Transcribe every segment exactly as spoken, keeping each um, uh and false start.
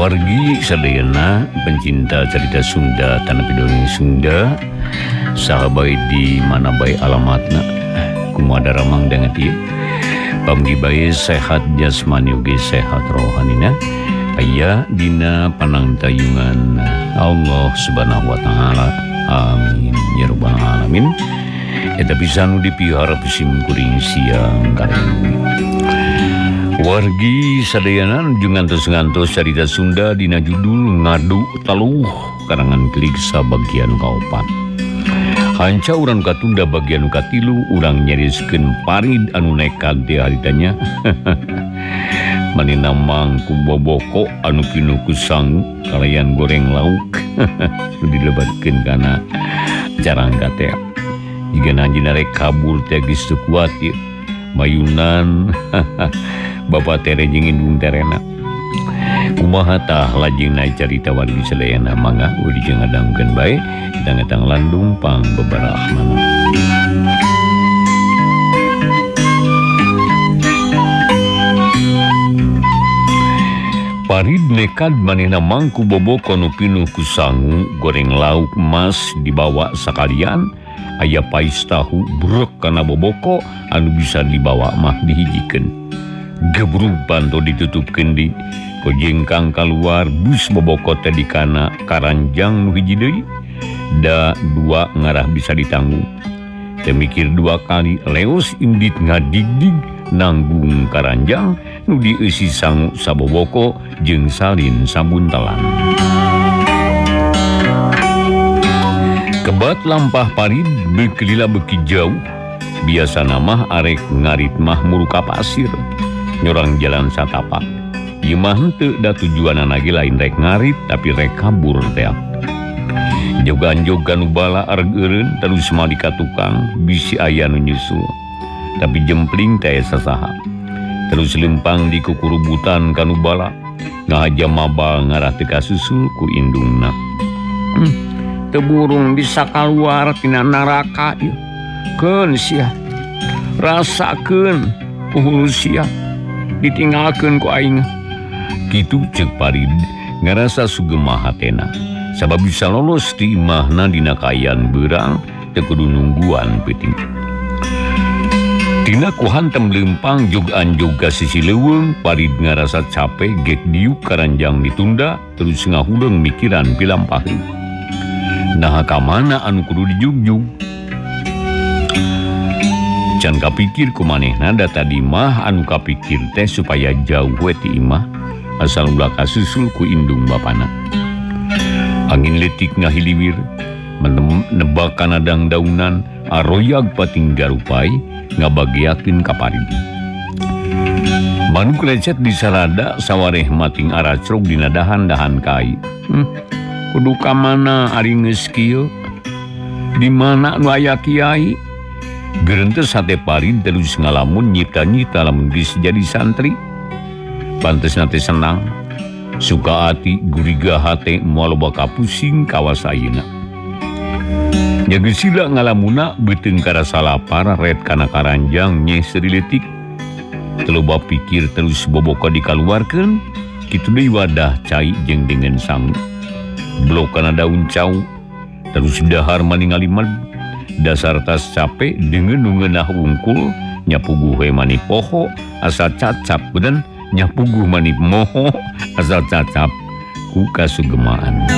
Wargi sadayana pencinta cerita Sunda tanah pidongeng Sunda sahabat di mana baik alamatna kumada ramang dengan dia pamgi bae sehat jasmani ugi sehat rohanina aya dina panangtayungan Allah subhanahu wa ta'ala amin ya rabbal alamin eta pisan dipihara pisim kuring siang kali wargi sadayana ngantos ngantos carita Sunda dina judul Ngadu Taluh karangan Klik sabagian kaopat. Hanca urang katunda bagian katilu urang nyariskeun parid anu nekat di haritanya. Manina mangku boboko anu pinuku sangu kalayan goreng lauk dilebatkeun kana jarang katea. Jika nanjina rek kabur teh geus teu kuat ieu. Mayunan Bapak tere jeung indung terena kumaha tah lajeng naik carita wargi sadayana mangga uli jeung ngadangkeun bae kita ngetang landung pang beberahmana. Parid nekat manehna mangku bobok anu pinuh ku sangu goreng lauk emas dibawa sakalian aya pais tahu brek kana boboko anu bisa dibawa mah dihijikeun. Gebruk bantu ditutupkeun di kojengkang keluar bus boboko teh di kana karanjang nu hiji deui da dua ngarah bisa ditanggung. Teu mikir dua kali leos indit ngadigdig nanggung karanjang nu dieusi sangu saboboko jeung salin sabuntelan. Kebat lampah parid bekelila beki jauh biasa namah arek ngarit mah muruka pasir nyorang jalan satapak ieu mah henteu da tujuanna lagi lain rek ngarit tapi rek kabur teh jogan-jogan bala areg eureun terus mah di tukang bisi aya nu nyusul tapi jempling teh sasaha terus lempang di kukurubutan kanu bala ngahaja mabal ngarah teu kasusul ku indungna. hmm. Teburung bisa keluar tina neraka ieu. Keun sia. Rasakeun uhul sia ditinggalkeun ku aing. Kitu ceuk parid ngarasa sugema hatena. Sabab bisa lolos ti imahna dina kayan beurang teu kudu nungguan peuting. Tina ku hantem leumpang jogan joga sisi leuweung parid ngarasa capek gek diuk karanjang ditunda terus ngahuleng mikiran pilampaheun. Nah kamana anu kudu dijugjug can kapikir kumanehna da tadi mah anu kapikir teh supaya jauh we ti imah asal ulah kasusul ku indung bapana. Angin letik ngahiliwir nebak kana dang-daunan aroyag pating garupai ngabagiakeun ka parid. Manuk lecet di sarada sawareh mating aracrog dina dahan-dahan kai. Hmm. Kudu ka mana ari geus kieu? Di mana nu aya kiai? Geureunteu sate parid terus ngalamun nyipta-nyipta lamun geus jadi santri. Pantesna teh senang, suka ati, guriga hate moal loba kapusing kawas ayeuna. Nya geus sila ngalamuna beuteung karasa lapar red kana karanjang nyeh seriletik. Teu loba pikir terus boboka dikaluarkeun, kitu deui wadah cai jeung dengan sangu. Blok kana daun cau terus dahar maningali med dasar tas capek dengan nungeunah wungkul nyapuguh we mani poho asal cacap beuden nyapuguh mani moho asal cacap ku kasugemaan.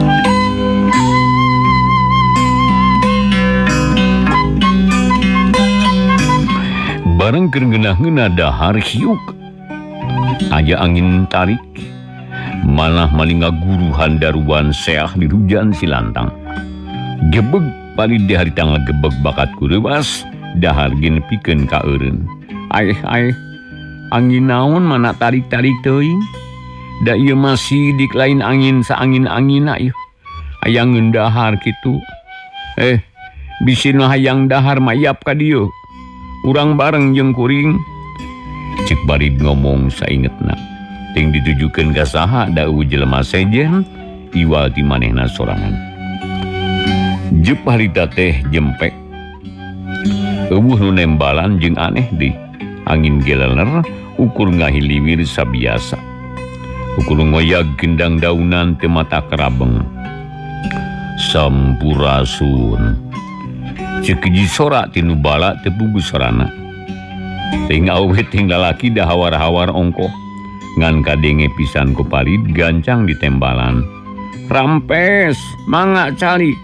Bareng keur ngeunah-ngeunah dahar hiuk aya angin tarik malah maling ngaguruhan daruan seah di hujan silantang. Gebeg paling di hari tanggal gebeg bakat kurewas dahar gen pikeun ka eureun. Aih aih angin naon mana tarik-tarik teuing? Da ieu masih dik lain angin saangin-angina ieu. Aya ngeundahar kitu. Eh bisi nu hayang dahar mayap ka dieu. Urang bareng jeung kuring. Cek barid ngomong saingetna. Ting ditujukeun ka saha da eueuh jelema sejen iwal ti manehna sorangan. Jep harita teh jempek. Eueuh nu nembalan jeung aneh deui. Angin geleler ukur ngahiliwir sabiasa. ukur ngoyag gendang daunan teu mata kerabeng. Sampurasun ceuk hiji sora tinu bala teu puguh sorana. Ting awet ting lalaki dah hawar-hawar ongkoh ngan kadenge pisan ku Parid gancang ditembalan. Rampes mangga calik.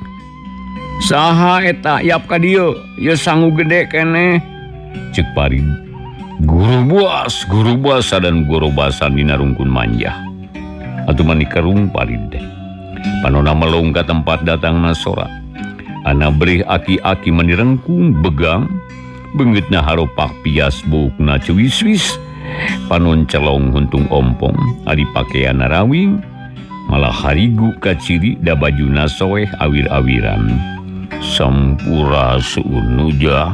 Saha eta yap ka dieu? Ye sangu gede keneh. Ceuk Parid. Guru buas, guru buas dan guru basan dina rungkun manjah. Atuh mani kerung Parid. Panona melong ka tempat datangna sora. Ana berih aki-aki mani rengkung begang. Beungeutna haropak pias buukna cuwis-wis. Panon celong huntung ompong ari pakeana rawing. Malah harigu kaciri da bajuna soeh awir-awiran. Sampurasun ujah.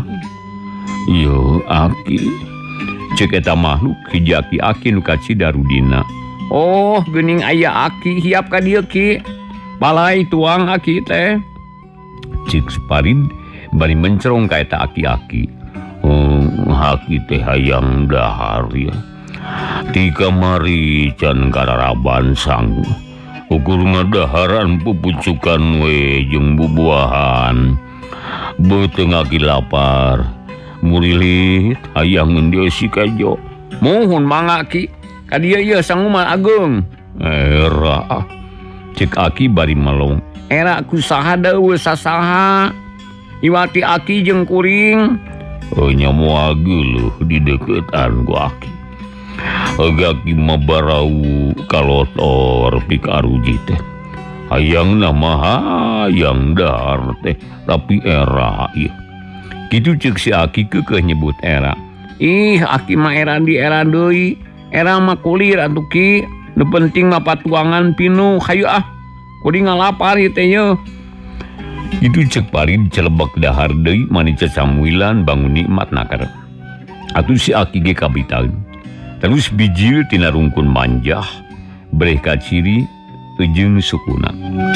Yo aki. Ceuk eta makhluk hiji aki-aki nu kacidarudina. Oh, geuning aya aki hiap ka dieu ki. Balai tuang aki teh. Ceuk Parid bari mencerong ka eta aki-aki. Oh, aki teh hayang dahar ya. Ti kamari can kararaban sang. Ukur ngadaharan pupucukan we jeung bubuahan. Beuteung aki lapar. Murilit hayang ngeun si kajo. Mohon mangga ki. Ka dieu ieu sang Umar Agung. Era. Ceuk aki bari melong. Era kusaha daeuh sasaha. Iwati aki jeung kuring. Nya moal geuleuh di deukeutan ku aki. Agaki mah barau kalotor pikaruji teh. Hayangna mah hayang dahar teh tapi era ieu. Kitu ceuk si aki keukeuh nyebut era. Ih aki mah era di era deui. Era mah kulir atuh ki. Nu penting mah patuangan pinuh. Hayu ah. Kuring ngalapar ieu teh ye. Itu ceuk Parid celebek dahar deui mani cacamuilan bangun nikmat nakar. Atuh si aki ge kabitaeun. Terus bijil tina rungkun manjah. Breh kaciri eujeung sukuna.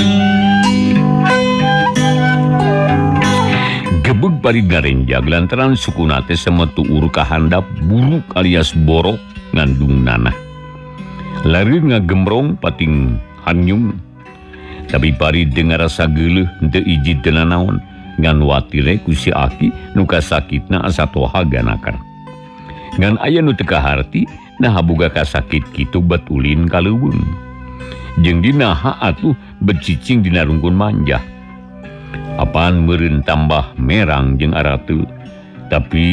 Gebeg Parid ngarenjag lantaran sukuna teh semetuur ka handap buruk alias borok ngandung nanah. Lareun ngagembrong pating hanyung. Tapi Parid dengan rasa geuleuh henteu ijid teu nanaon ngan watire ku si aki nu kasakitna asa toha ganakar. Ngan aya nu teu kaharti nah boga kasakit kitu bet ulin ka leuweung. Jeung dinaha atuh becicing dina rungkun manjah. Apaan meureun tambah merang jeung arateu. Tapi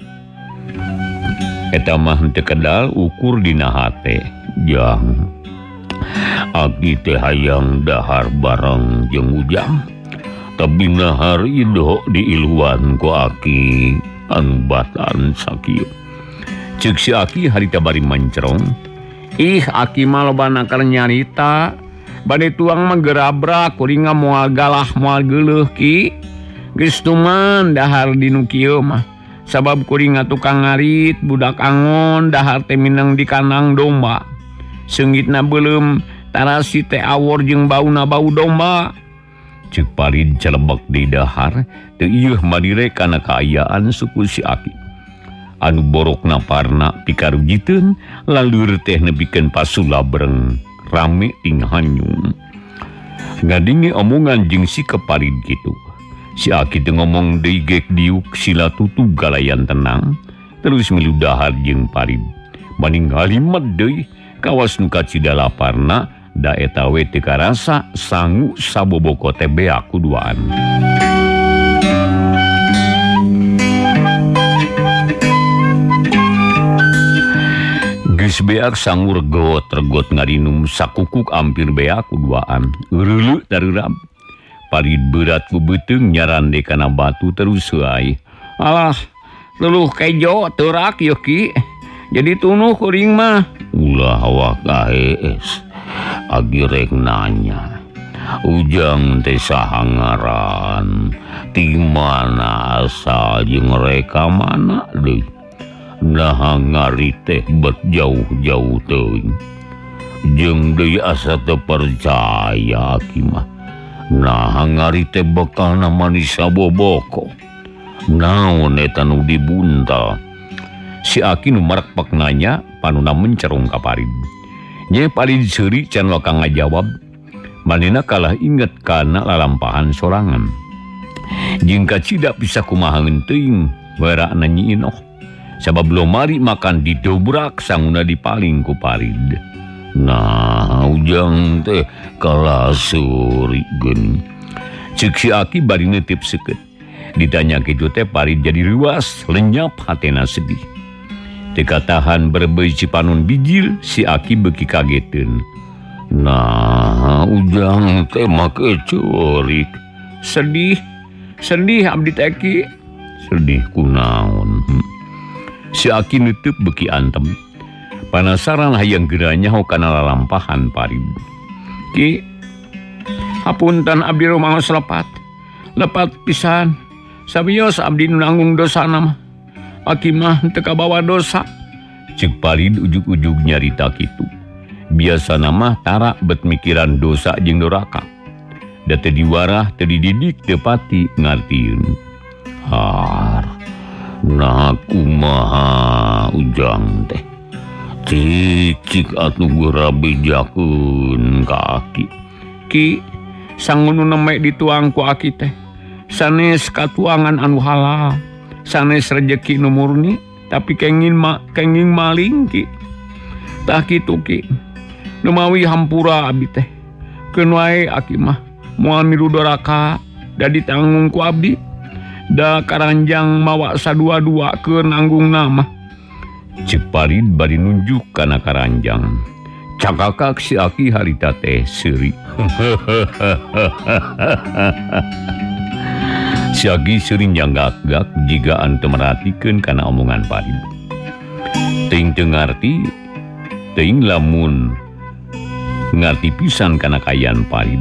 eta mah henteu kedal ukur dina hate. Jang aki teh hayang dahar bareng jeung Ujang. Tapi nahar ido diiluan ku aki anu batan sakieu. Ceuk si aki harita bari mancerong. Ih aki mah loba nakar nyarita. Bade tuang mah gerabrak kuring moal galah moal geuleuh ki. Geus tuman dahar dinu kieu mah. Sabab kuring tukang ngarit budak angon dahar teh minang di kandang domba. Seungitna beuleum tarasi teh awor jeung bauna bau domba. Ceuk Parid celebek di dahar teu ieuh madire kana kaayaan suku si aki. Anu borokna parna pikarujiteun laleur teh nebikeun pasulabreng rame ting hanyung. Ngadenge omongan jeung si ke Parid kitu. Si aki teu ngomong deui gek diuk sila tutu galayan tenang terus milu dahar jeung Parid. Banding halimet deui kawas nu kacida laparna da eta we teu karasa sangu saboboko teh beak kuduaan. Geus beak sangu regot-regot ngarinum sakukuk ampir beak kuduaan. Eureuleu dareurab. Parid berat ku beuteung nyarande kana batu terus heuai. Alah, luluh kejo teurak yeuh ki. Jadi tunuh kuring mah. Ulah awak aes. Agi rek nanya. Ujang teh saha ngaran? Ti mana asal jeung reka mana deui? Nah ngari teh bet jauh-jauh teuing. Jeung deui asa teu percaya aki mah. Nah ngari teh bekalna manis saboboko. Naon eta nu dibuntal? Si aki nu marak pak nanya panuna mencerong ka Parid. Nye Parid seuri can wakang ngajawab, manehna kalah inget kana lalampahan sorangan. Jingka tidak bisa kumahangeun teuing barakna Nyi Inoh. Sabab lomari makan didobrak sanguna dipaling ku Parid. Nah, ujang teh kalah seuri geuning. Ceuk si Aki bari neuteup seukeut. Ditanya kitu teh Parid jadi ruas, lenyap hatena sedih. Teu katahan berbeuy Cipanon bijil, si Aki beuki kageteun. Nah, ujang teh make curik. Sedih, sedih abdi teh Ki. Sedih kunaon. Hmm. Si Aki nutup beki antem. Panasaran hayang geranya kana lalampahan Parid. Ki, hapunten abdi rumaos lepat. Lepat pisan. Sabios abdi nanggung dosana mah. Aki mah teu kabawa dosa. Ceuk Parid ujug-ujug nyarita kitu. Biasana mah tara bet mikiran dosa jeung doraka. Da teu diwarah, teu dididik, teu pati ngartieun. Har. Nah kumaha ujang teh. Cicik atuh geura bejakeun ka Aki. Ki, sangun nemek dituang ku Aki teh. Sanes katuangan anu halal. Sanes rejeki nu murni, tapi kenging ma kenging maling Ki. Tah kitu Ki. Nu mawi hampura abdi teh. Keun wae Aki mah moal milu doraka da ditanggung ku abdi. Da karanjang mawa sadua-dua ke nanggung nama. Ceuk Parid bari nunjuk kana karanjang. Cakakak si Aki harita teh seuri. Si Aki seuring janggak-gak jiga ante meratikeun kana omongan Parid. Teuing teu ngarti, teuing lamun ngarti pisan kana kayaan Parid.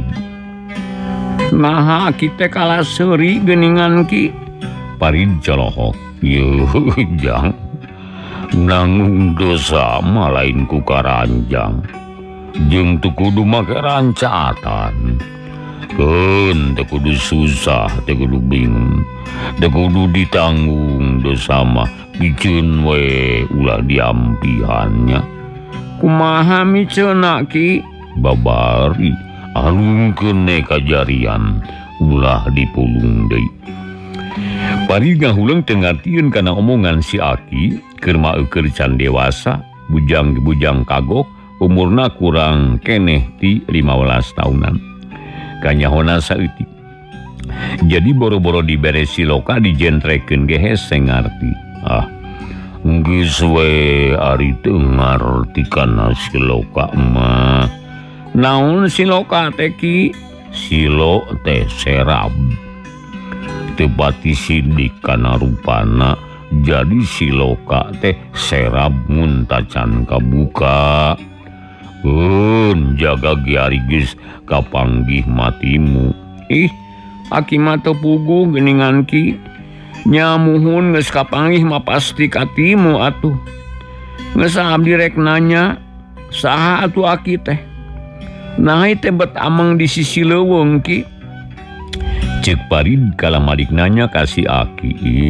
Nah, kita kalah seuri geuningan Ki. Parid colohok. Yeuh, jang. Nanggung dosa mah lain ku karanjang. Jeung teu kudu make rancatan. Keun teu kudu susah, teu kudu bingung. Teu kudu ditanggung dosa mah piceun we ulah diampihannya. Kumaha miceuna Ki? Babari alungkeun ne kajarian ulah dipulung deui. Parid ngahuleung teu ngartieun kana omongan si Aki keur maeukeur can dewasa, bujang-bujang kagok, umurna kurang keneh ti lima belas tahunan. Kanyahona saeutik. Jadi boro-boro diberesi loka dijentrekeun ge hese ngarti. Ah, geus we ari teu ngarti kana si loka mah. Naon siloka teh Ki? Silo teh serab. Teu pati sidik kana rupana, jadi siloka teh serab mun tacan kabuka. Eun jaga giari geus kapanggih matimu. Ih, Aki mah teu puguh geuningan Ki. Nya muhun geus kapanggih mah pasti katimu atuh. Geus abdi rek nanya, saha atuh Aki teh? Nah teh bet amang di sisi leuweung Ki. Ceuk Parid kalamadik nanya ka si Aki.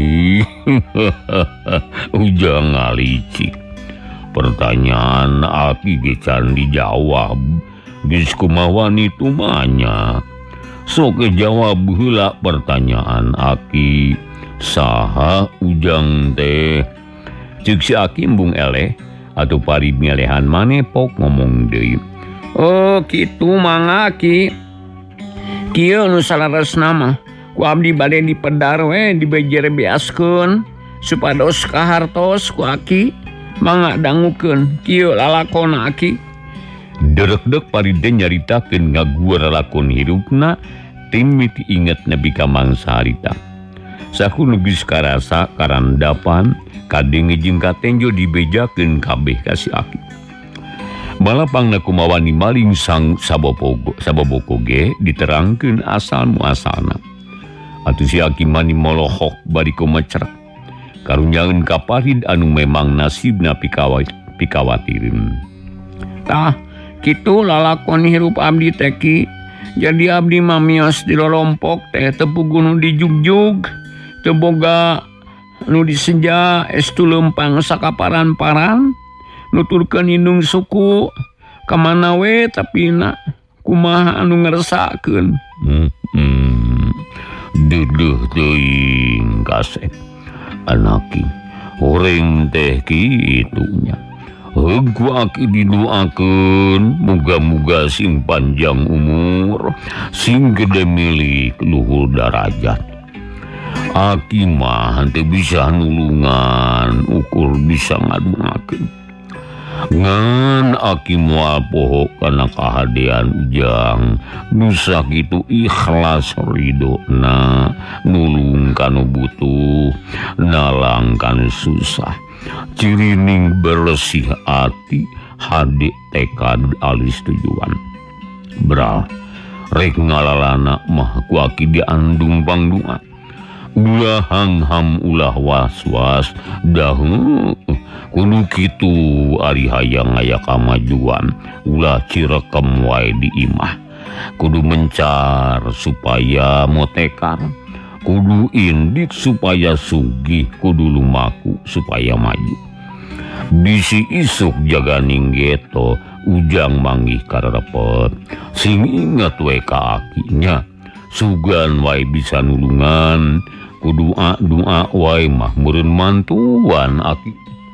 Ujang ngalicik. Pertanyaan Aki ge can dijawab. Geus kumaha nitu manya. Sok jawab heula pertanyaan Aki. Saha ujang teh? Ceuk si Aki embung eleh atuh Parid ngelehan maneh pok ngomong deui. Oh kitu mangga Ki. Kieu nu salaresna mah ku abdi bade dipedar we dibejer beaskeun supados kahartos ku Aki. Mangga dangukeun kieu lalakonna Aki. Derek-dek Parid nyaritakeun ngagueur lalakon hirupna tim miti inget nepi ka mangsa harita. Saku geus karasa karandapan kadenge jeung katenjo dibejakeun kabeh ka si Aki. Balapangna kumaha maling sang sabobogo saboboko ge diterangkeun asal muasalna. Atuh si Aki mani molohok bari kumecerek. Karunyaeun ka Parid anu memang nasibna pikawat pikawatireun. Tah, kitu lalakon hirup abdi teh Ki. Jadi abdi mah miyos di lolompok teh teu puguh nu dijugjug, teu boga nu disenja estu leumpang sakaparan-paran. Nuturkeun indung suku kamana we tapi na kumaha anu ngeresakeun. Hmm, hmm. Duduh teuing kasep anaki horeng teh kitunya. Heuku aki didoakeun muga-muga sing panjang umur, sing gede milik luhur darajat. Aki mah henteu bisa nulungan, ukur bisa ngaduakeun. Ngan aki moal poho kana kahadean ujang nu sakitu ikhlas ridona nulung kanu butuh, nalang kanu susah. Cirining bersih hati, hade tekad alis tujuan. Bral, rek ngalalana mah ku aki diandung pangdungan. Ulah hangham ulah was-was, dahu kudu kitu ari hayang aya kamajuan. Ulah cirekem wae di imah, kudu mencar supaya motekar. Kudu indik supaya sugih, kudu lumaku supaya maju. Bisi isuk jaganing geto, ujang manggih karepet. Sing inget we ka akinya, sugan wae bisa nulungan. Kudu doa wae mah meureun mantuan aki.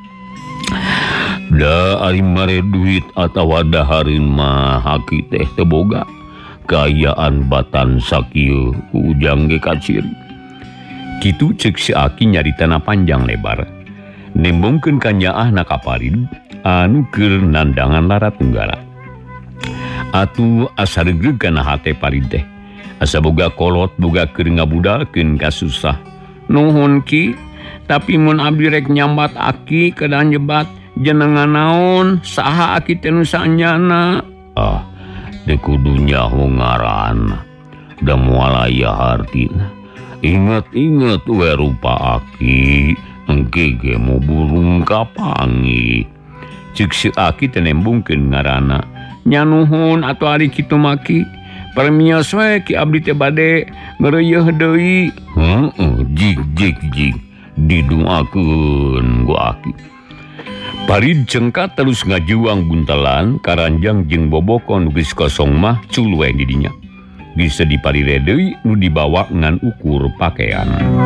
Da ari mare duit atawa dahareun mah aki teh teu boga. Kayaan batan sakieu ku ujang ge kaciri. Kitu ceuk si aki nyaritana panjang lebar. Nembongkeun ka nyaahna kaparid anu keur nandangan lara tunggala. Atuh asa regreg kana hate parid teh. Asa boga kolot boga keur ngabudalkeun ka susah. Nuhun ki, tapi mun abdi rek nyambat aki kedah nyebat jenengan naon saha aki teh nu saenyana. Ah, teu kudu nyaho ngaranna. Da moal aya hartina. Ingat-ingat we rupa aki, engke ge mau burung kapangi. Ceuk si aki teh nembungkeun ngaranna. Nya nuhun atuh ari kitu maki. Permios we ki abdi teh bade ngeureuyeun deui. Heeh, jig jig jig didoakeun ku aki. Parid cengkat terus ngajuang buntelan karanjang jeung bobokon geus kosong mah cul we di dinya. Bisa diparire deui nu dibawa ngan ukur pakaian.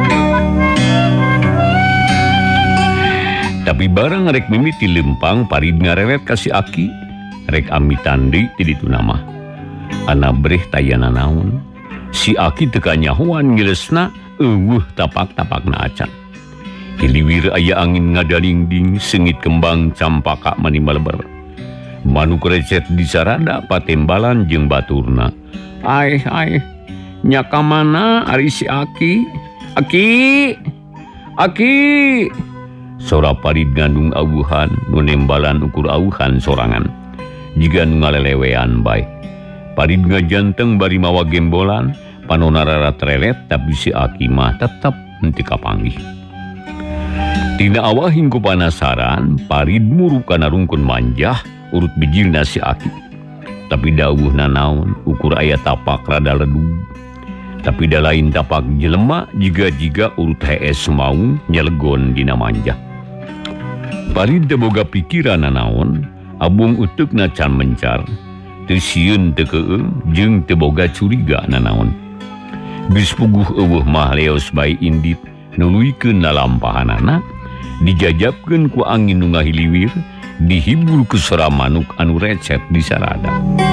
Tapi barang rek mimiti lempang parid ngareret ka si aki, rek amitan deui ti ditu nama. Ana breh tayana naon. Si aki teu kanyahoan ngiresna eueuh tapak-tapakna acan. Hiliwir aya angin ngadalingding sengit kembang campaka mani maleber. Manuk recet disarada patembalan jeung baturna. Aih aih nya ka mana ari si aki? Aki! Aki! Sora parid ngandung awuhan nu nembalan ukur awuhan sorangan. Jiga nu ngalelewean bae. Parid ngajanteng bari mawa gembolan, panonna rarat relet tapi si aki mah tetep henteu kapanggih. Tina awahing ku panasaran, parid muru kana rungkun manjah urut bijilna si aki. Tapi dawuhna naon ukur aya tapak rada ledug. Tapi da lain tapak jelema jiga-jiga urut hees mau nyelegon dina manjah. Parid teu boga pikiran naon, abung uteukna can mencar, teu sieun teu keueung jeung teu boga curiga naon. Geus puguh eueuh mah leos bae indit nuluykeun lalampahanana, dijajabkeun ku angin nu ngahiliwir, dihibur ku sora manuk anu recet di sarada.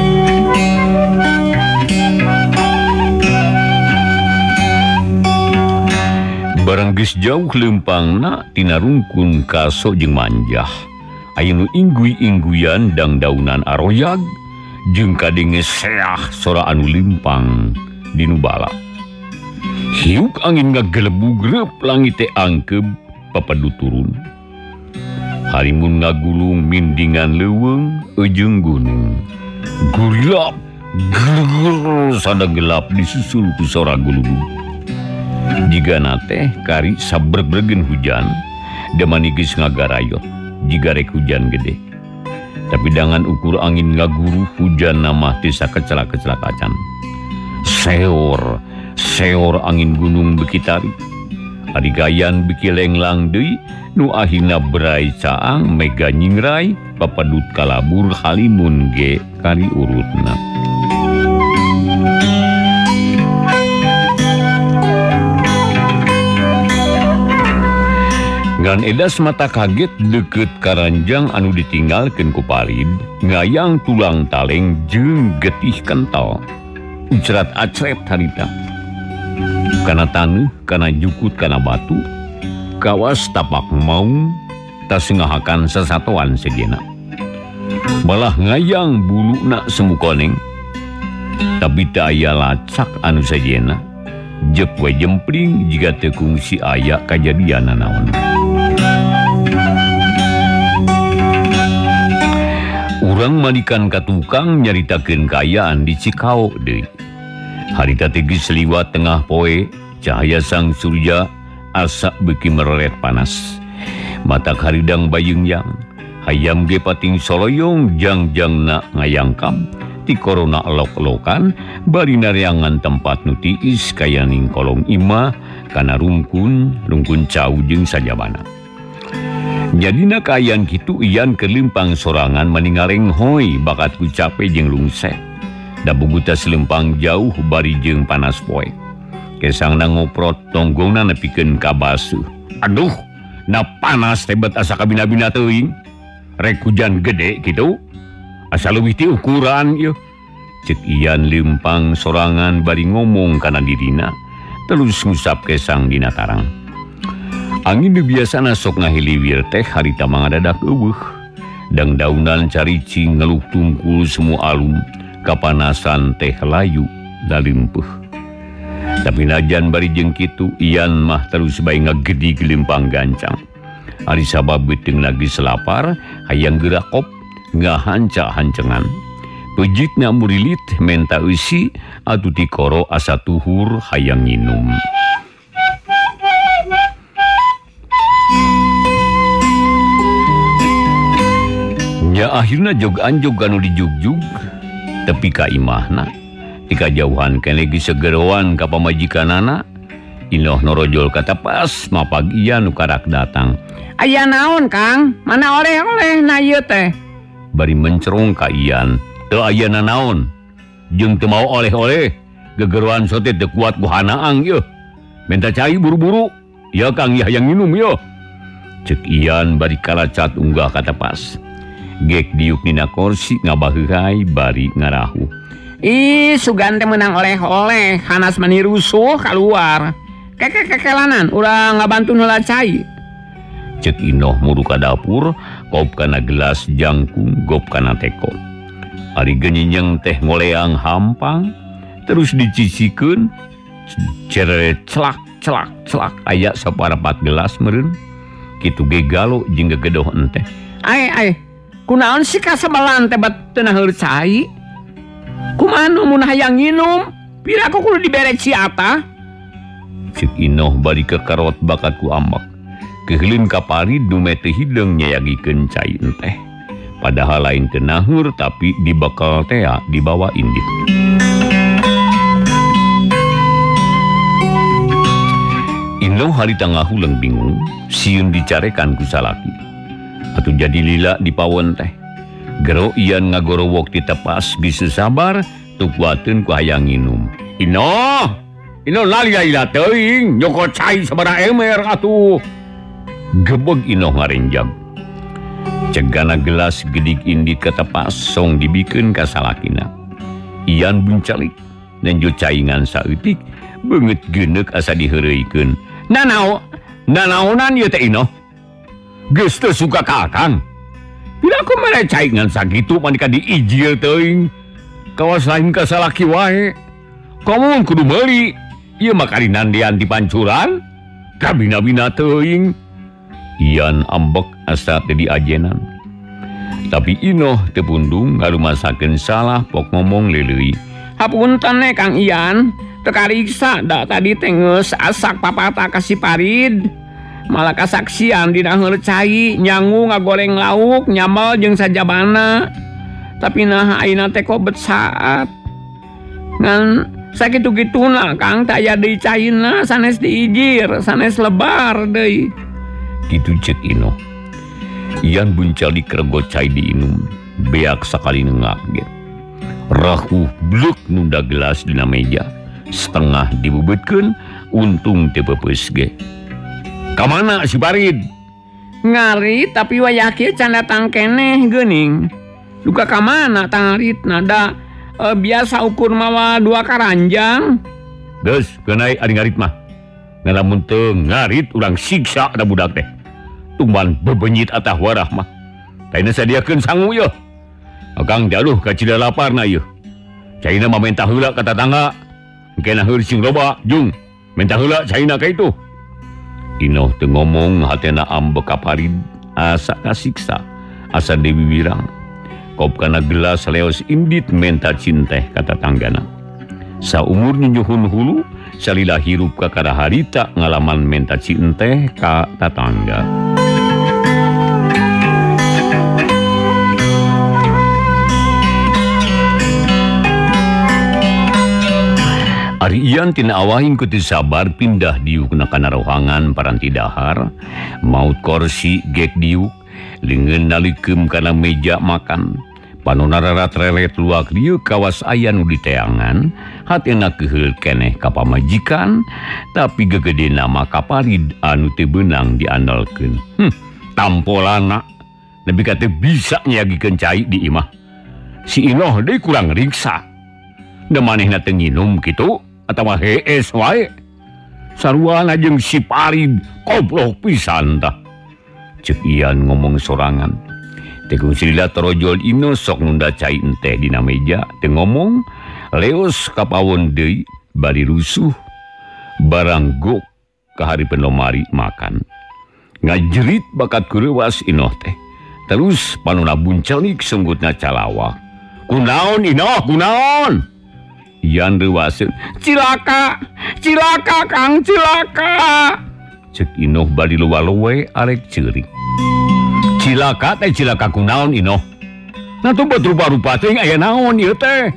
Barang geus jauh leumpangna tina rungkun kaso jeung manjah. Aya nu ingguy-ingguyan dangdaunan aroyag jeung kadenge seah sora anu limpang di nu bala. Hiuk angin ngagelebugreup langit teh angkeub papedu turun. Harimun ngagulung mindingan leuweung ujung gunung. Gulap, ger sada gelap disusul ku sora guludug. Jigana teh kari sabreg-bregen hujan, damani geus ngagarayot jiga rek hujan gede. Tapi dangan ukur angin ngaguruh hujan namah teu sakecelak-kecelak acan. Seor, seor angin gunung bekitari. Adigayan bikilenglang deui nu ahina berai caang mega nyingrai papadut kalabur halimun ge kari urutna. Ngan edas mata kaget deket karanjang anu ditinggalkeun ku Parid ngayang tulang taleng jeung getih kental ucerat acret harita. Kana taneuh, kana jukut, kana batu, kawas tapak maung, tasengahakan sasatoan segena. Malah ngayang buluna semu koneng, tapi tak aya lacak anu sajena, jek we jempling jika teu kungsi aya kajadian naon. Urang madikan ka tukang nyaritakeun kaayaan di Cikao deui. Harita tegis liwat tengah poe, cahaya sang surya asa beuki mereret panas. Matak haridang bayungyang, hayam ge pating soloyong jangjangna ngayangkam, ti korona elok-elokan, bari nareangan tempat nu tiis kayaning kolong imah, kana rungkun, rungkun cau jeung sajabana. Jadina kaayaan kitu iyan kelimpang sorangan meningareng hoi bakat ku cape jeung lungset. Da buguta selempang jauh bari jeung panas poe. Kesangna ngoprot tonggongna nepikeun ka basuh. Aduh, na panas tebet asa kabina-bina teuing. Rek hujan gede kitu. Asa leuwih ti ukuran ieu. Ceuk iyan lempang sorangan bari ngomong kana dirina, terus ngusap kesang dina tarang. Angin nu biasana sok ngahiliwir teh harita mangadadak eueuh. Dang daunan caricing ngeluk tungkul semu alum. Kapanasan teh layu dalimpuh. Tapi najan bari jeung kitu iyan mah terus bae ngagedi gelimpang gancang. Ari sabab beuteung lagi selapar hayang gerakop ngahanca-hancengan. Pejitna murilit menta eusi atuh ti koro asa tuhur hayang nginum. Nya akhirna jog-anjog anu dijugjug tepi ka imahna. Ti kajauhan keneh gesegeroan ka pamajikanana. Inoh norojol katapas mapagian nu karak datang. Aya naon Kang? Mana oleh-oleh na ieu teh? Bari mencerong ka iyan. Teu aya naon. Jeung teu mau oleh-oleh. Gegeroan sote teu kuat ku hanaang ieu. Menta cai buru-buru. Ya Kang ya hayang minum yo. Ceuk iyan bari kalacat unggah katapas. Gek diuk nina kursi ngabaheuhai bari ngarahu. Ih, sugan teh menang oleh-oleh, hanas mani rusuh keluar. Keke-kekelanan, urang ngabantu heula cai. Ceuk Inoh muru ka dapur, kop kana gelas jangkung, gop kana teko. Ari geuninyeung teh ngoleang hampang, terus dicicikeun, cereret celak celak celak aya saparapat gelas meureun. Kitu ge galo jeung gegedoh teh. Ae ae kunaon sih kasabalan teh bat teu naheul cai? Kumaha mun hayang nginum? Pira aku kudu dibere ciata? Ceuk Inoh bari ke karot bakat ku ambak. Keheulin ka Parid nu mete hideung nyayagikeun cai teh. Padahal lain teu nahur tapi dibekal teh dibawa indit. Inoh harita ngahuleung bingung, sieun dicarekan ku salaki. Atuh jadi lila di pawon teh. Gero iyan ngagorowok di tepas bisa sabar tukuateun ku hayang nginum. Inoh, Inoh lali-lila teuing nyokot cai sabaraha emer atuh. Gebeg Inoh ngarenjag. Cegana gelas gedik indit ka tepas song dibikeun ka salakina. Iyan buncalik nenjo caingan saeutik beungeut geuneuk asa diheureuykeun. Nanao, nanaonan ieu teh Inoh? Geus teu suka ka Akang. Bila aku mere caingan sakitu manika diijil teuing. Kawas lain ka salaki wae. Komo kudu meuli. Ieu mah karinandean di pancuran. Kabina-bina teuing. Iyan ambek asa teu diajenan. Tapi Inoh teu pundung ngarumasakeun salah pok ngomong leuleuy. Hapunten ne Kang Iyan, teu kariksa da tadi teh geus asak papata ka si Parid. Malah kasaksian dina heul cai nyangu ngagoreng lauk nyambal jeung sajabana. Tapi nah ayeuna teh kok bet saat. Ngan sakitu-kituna Kang tak aya deui caina sanes diijir sanes lebar deui kitu ceuk Inoh. Ian buncal dikergo cai diinum beak sakali nenggak ge rahuh bluk nunda gelas dina meja setengah dibubutkeun untung teu peupeus ge. Kamana si Parid? Ngari tapi wayah kieu can datang keneh geuning. Duka kamana tangarit nada e, biasa ukur mawa dua karanjang. Geus keunai ari ngarit mah. Ngalamun teu ngarit urang siksa da budak teh. Tumban bebenyit atah warah mah. Taina sadiakeun sangu yeuh. Akang jaluh ka cida laparna yeuh. Caina mah menta heula ka tatangga. Engkena heureus sing loba, jung. Menta heula caina ka itu. Inoh teu ngomong hatena ambek ka Parid asa kasiksa asa Dewi Wirang. Kop kana gelas leos indit menta cinteh kata tanggana. Saumur nyuhun hulu salila hirup ka kada harita ngalaman menta cinteh ka tatangga. Ari Ian tina awahin ku teu sabar pindah diuk na kana rohangan paranti dahar maut korsi gek diuk leungeun nalikeum kana meja makan panonararat relet luak dieu kawas aya nu diteangan hatena keheul keneh ka pamajikan tapi gegedena mah ka Parid anu teu beunang diandalkeun. Hm, tampolana nepi ka teu bisa nyagikeun cai di imah. Si Inoh deui kurang riksa. Da manehna teu nginum kitu atawa hees wae. Saruana jeung si Parid goblok pisan tah. Ceuk Ian ngomong sorangan. Tegung silila torojol Inoh sok nunda cai enteh dina meja teu ngomong leos ka pawon deui bari rusuh barang gok ka haripeun lomari makan. Ngajerit bakat kureuwas Inoh teh. Terus panonna buncelik sunggutna calawa. Kunaon Inoh, kunaon? Ian reuwaseun, "Cilaka, cilaka Kang, cilaka." Ceuk Inoh bari lowa-lowe arek ceurik. Cilaka teh cilaka kunaon Inoh? Nah tuh buat rupa-rupa teh aya naon ieu teh?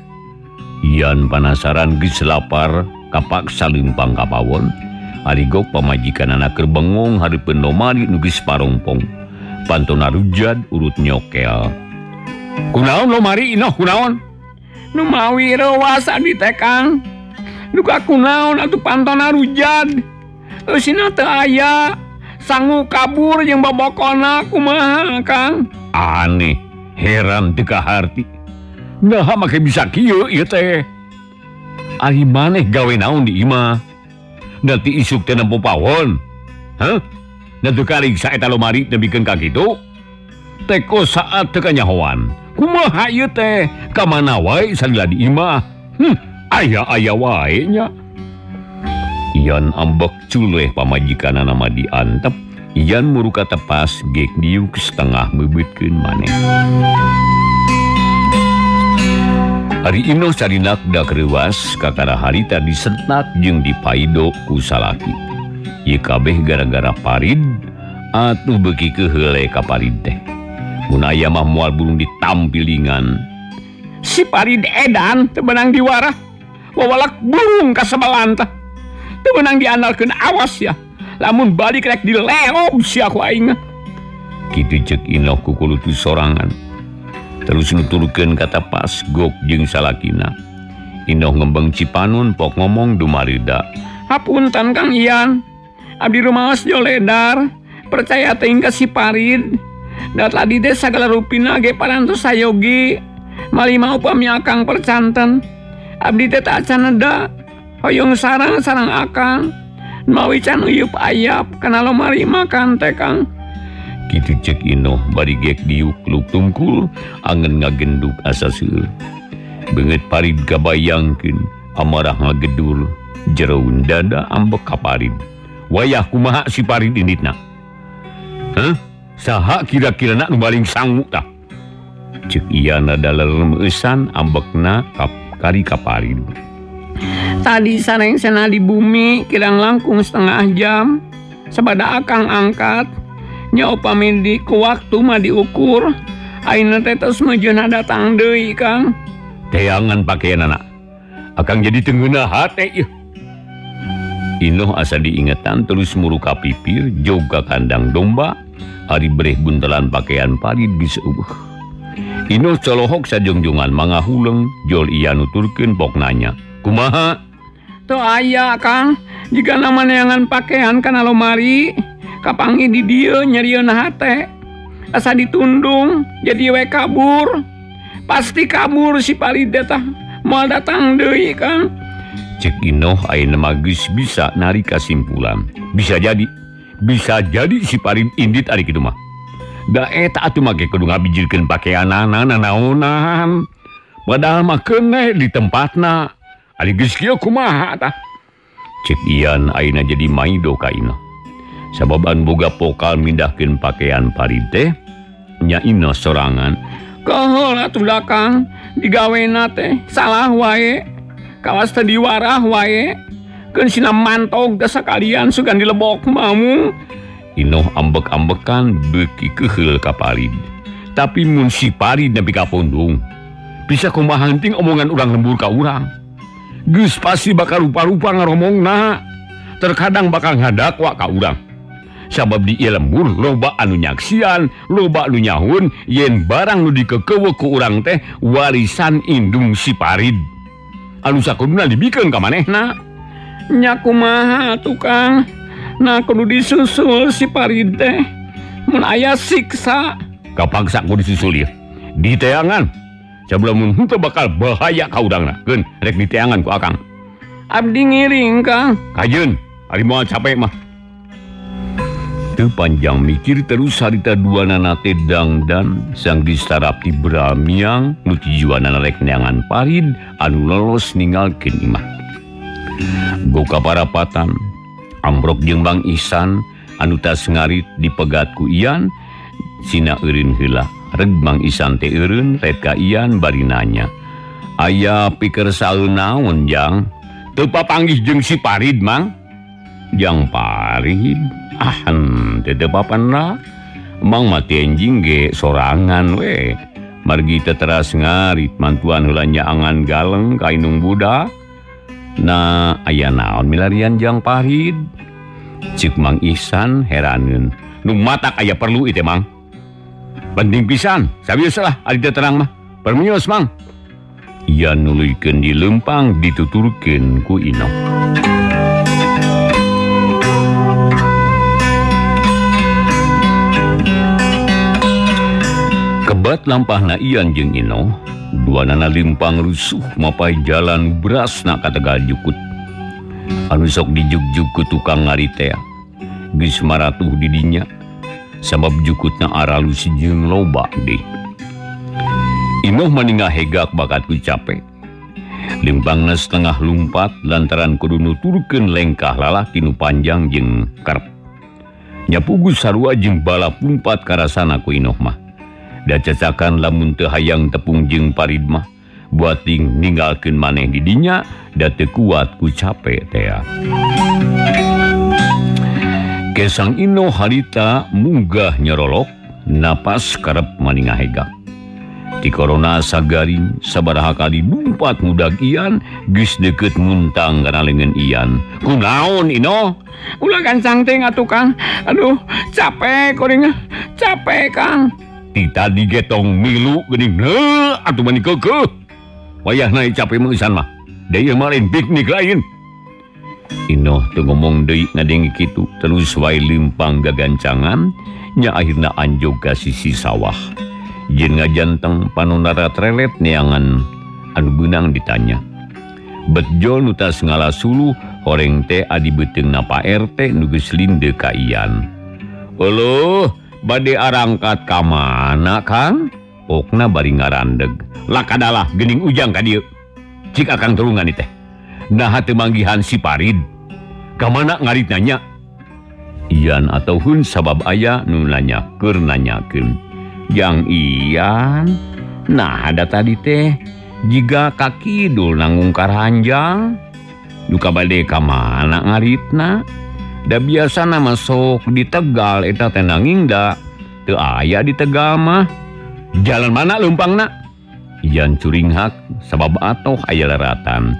Ian panasaran geus lapar kapaksa leumpang ka pawon. Ari gok pamajikanana keur bengong hareupeun lomari nu geus parongpong. Pantona rujad urut nyokel. Kunaon lomari Inoh, kunaon? Nu mawi reuwas abdi teh Kang. Duka kunaon atuh pantona rujad. Eusina teu aya. Sangu kabur jeung babokona kumaha Kang? Aneh, heran teu kaharti. Naha make bisa kieu ieu teh? Ari maneh gawe naon di imah? Nanti isuk teh nempo pawon. Hah? Da teu kariksa eta lomari nebikeun ka kitu? Teko saat teu kanyahoan. Kumaha ieu teh? Ka mana wae salila di imah? Hm, aya-aya wae nya. Ian ambek culeh pamajikanana mah diantep. Ian muruka tepas gek diuk setengah meubeuteun maneh. Ari Inoh carinak da kreuwas kakara harita disentak jeung dipaido ku salaki. Ieu kabeh gara-gara Parid atuh beuki keheule ka Parid teh. Mun aya mah moal burung ditampilingan. Si Parid edan teu beunang diwarah. Wawalak burung ka sabalan teh. Teu beunang diandalkeun awas ya. Lamun balik rek dileob sia ku aing. Kitu ceuk Inoh ku kulutu sorangan. Terus nuturkeun kata pas gok jeung salakina. Inoh ngembeng Cipanun pok ngomong dumarida. Hapunten Kang Ian. Abdi rumaos joledar. Percaya teuing ka si Parid. Da tadi teh sagala rupina ge parantos sayogi. Malima upami akang percanten. Abdi teh tak acan eda. Hoyong sarang-sarang akang. Mawi can uyup ayap kana lomari makan teh Kang. Kitu ceuk Inoh bari gek diuk luk tungkul angen ngagenduk asa seueur. Beungeut Parid gabayangkeun amarah ngagedur jeroun dada ambek ka Parid. Wayah kumaha si Parid inditna? Hah? Saha kira-kirana nu baling sangu tah? Ceuk Ian adalah leusan ambekna kap kari ka Parid. Tadi sarengsena di bumi kirang langkung setengah jam. Sabada akang angkat. Nya upami di ku waktu mah diukur. Ayeuna teh tos mejeuna datang deui Kang. Teangan pakaianana. Akang jadi tengeuna hate ieu. Inoh asa diingetan terus muruka pipir joga kandang domba ari breh buntelan pakaian parid bisa eueuh. Inoh colohok sajongjongan mangahuleng jol iya nuturkeun pok nanya. Kumaha? Teu aya Kang, jika nama neangan pakaian kana lomari, kapangi di dieu nyarieun hate. Asa ditundung jadi we kabur. Pasti kabur si Parid tah. Moal datang deui Kang. Cek Inoh ayeuna mah geus bisa narik kasimpulan. Bisa jadi, bisa jadi si Parid indit ari kitu mah. Da eta atuh mah ge kudu ngabijirkeun pakaianana nanaonan. Padahal mah keneh di tempatna. Ari geus kieu kumaha tah? Cek Ian ayeuna jadi maido ka Inoh. Sababan boga pokal mindahkeun pakaian Parid teh, nya Inoh sorangan. Keheul atuh da Kang, digawena teh salah wae. Kawas teh diwarah wae. Keun sina mantog teh sakalian sugan dilebok mamu. Inoh ambek-ambekan beuki keheul ka Parid. Tapi mun si Parid nepi ka pondong, bisa kumaha heuting omongan urang lembur ka urang. Geus pasti bakal rupa-rupa ngaromongna. Terkadang bakal ngadakwa ka urang. Sabab di ieu lembur loba anu nyaksian, loba anu nyahun yen barang nu dikekeuweuk ku urang teh warisan indung si Parid. Anu sakuduna dibikeun ka manehna. Nya kumaha atuh Kang? Nah kudu disusul si Parid teh. Mun aya siksa. Kapangsa kudu disusul ieu. Di teangan. Sabab mun henteu bakal bahaya ka urangna. Keun rek di teangan ku akang. Abdi ngiring Kang. Kajeun, ari moal capek mah. Teu panjang mikir terus harita duanana teh dangdan sang distarap ti Bramiang nu tujuanana rek neangan Parid anu lolos ninggalkeun imah. Goka parapatan ambrok jeung Bang Ihsan anu tas ngarit dipegat ku Ian sina eureun heula. Reg Bang Ihsan teh eureun red ka Ian bari nanya. Aya pikeun saeun naon Jang? Teu papanggih jeung si Parid Mang. Jang Parid ah teu teu papanna. Mang mah teh enjing ge sorangan we. Margi teh teras ngarit mantuan heula nyaangan galeng ka indung budak. Nah aya naon milarian Jang Parid? Cik Mang Ihsan heraneun. Nu matak aya perlu ieu teh Mang. Penting pisan, sabius lah ari teu terang mah. Permios Mang. Ia nuluykeun di leumpang dituturkeun ku Inoh. Kebat lampahna Ian jeung Inoh, duanana leumpang rusuh mapai jalan berasna ka Tegal Jukut. Anu sok dijuk-juk ku tukang ngaritea. Geus maratuh di dinya. Sabab jukutna aralu jeung loba deh. Inoh maningah hegak bakat ku capek. Limpangna setengah lumpat lantaran kudu nuturkeun lengkah lalaki nu panjang jeung karep. Nyapugu sarua jeung balap lumpat karasana ku Inoh mah. Da cacakan lamun teu hayang tepung jeung Parid mah buat ting ninggalkeun maneh di dinya da teu kuat ku capek teh. Kesang Inoh harita munggah nyerolok napas karep maningah hegak. Ti korona sagaring sabaraha kali lumpat ngudag Ian geus deukeut muntang kana leungeun Ian. Kunaon Inoh? Ulah gancang teh atuh Kang. Aduh, capek kuring. Capek Kang. Ti tadi ge tong milu geuning heuh atuh mani keukeuh. Wayahna capek mah eusan mah. Da ieu mah lain piknik lain. Inoh teu ngomong deui ngadengi kitu terus wae limpang gagancangan nya akhirna anjog ka sisi sawah. Jeung ngajanteng panonara trelet neangan anu beunang ditanya. Bejo nu tas ngalasuluh horeng teh adi beuteungna Pak R T nu geus linde ka Ian. Eueuh, bade arangkat ka mana Kang? Okna bari ngarandeg. Lakadalah geuning ujang ka dieu. Cik akang turungan teh. Nah teu manggihan si Parid. Ka mana ngarit nanya? Ian atauhun sabab aya nu nanyakeun nanyakeun. Yang Ian, nah ada tadi teh jiga kaki dul nanggung karanjang. Duka bade ka mana ngaritna? Da biasana masuk di Tegal eta teh nanging da teu aya di Tegal mah. Jalan mana leumpangna? Ian curinghak sabab atoh aya leratan.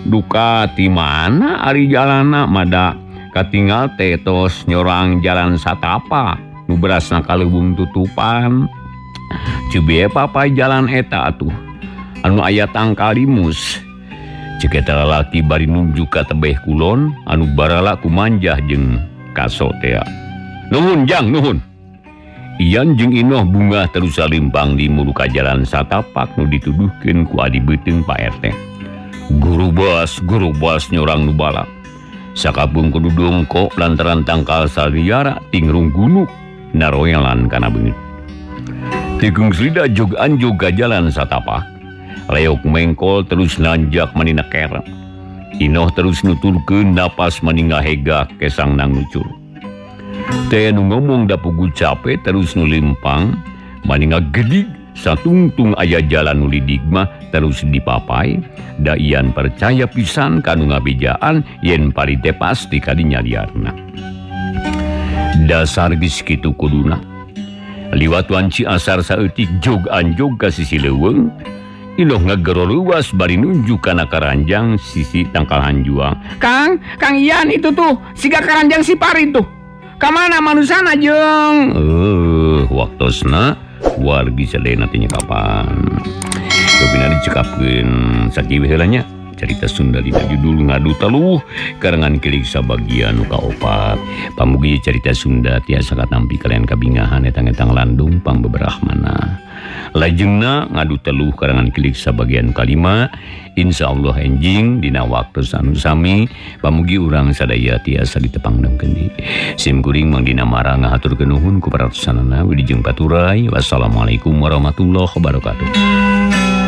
duka ti mana ari jalana mada katinggal tetos nyorang jalan satapa nu berasna kaleuweung tutupan. Cubie papai jalan eta atuh anu aya tangkal limus. Ceuk eta lalaki bari nunjuk ka tebeh kulon anu barala kumanjah jeung kaso teh. Nuhun jang nuhun. Ian jeung Inoh bunga terus salimpang di muruka jalan satapak nu dituduhkeun ku adi beuteung Pak R T. Guru bos, guru bos nyorang nu balak. Sakabung kudu dongko lantaran tangkal saliara tingrung gunuk naroyalan kana beungit. Tikung slida jog anjog ka jalan satapak. Leok mengkol terus nanjak manina kera. Inoh terus nuturkeun napas maningga hega kesang nang nucur. Teh nu ngomong da pugu capek terus nu limpang maningga gedig satungtung aya jalan nu lidig mah terus dipapai da ian percaya pisan kanu ngabejaan yen pari teh pasti kadinya liarna. Dasar geus kitu kuduna. Liwat wanci asar saeutik jog anjog ka sisi leuweung. Inoh ngagero luas bari nunjuk kana karanjang sisi tangkal hanjuang. Kang, Kang Ian itu tuh siga karanjang si Pari tuh. Kamana manusana jeung? Eh, waktosna wargi sadayana teh kapan. Topina dicekapkeun sakieu heula nya. Carita Sunda dina judul Ngadu Teluh karangan Kilik Sabagian nu kaopat. Pamugi carita Sunda tiasa katampi kalian kabingahan eta-eta nglandung pambeberahmana. Lajengna Ngadu Teluh karangan Kilik Sabagian kalima insyaallah enjing dina waktu anu sami pamugi urang sadaya tiasa ditepangkeun deui. Sim kuring Mang Dina Marang ngahaturkeun nuhun ku paratosanana wilujeng baturai. Wassalamualaikum warahmatullahi wabarakatuh.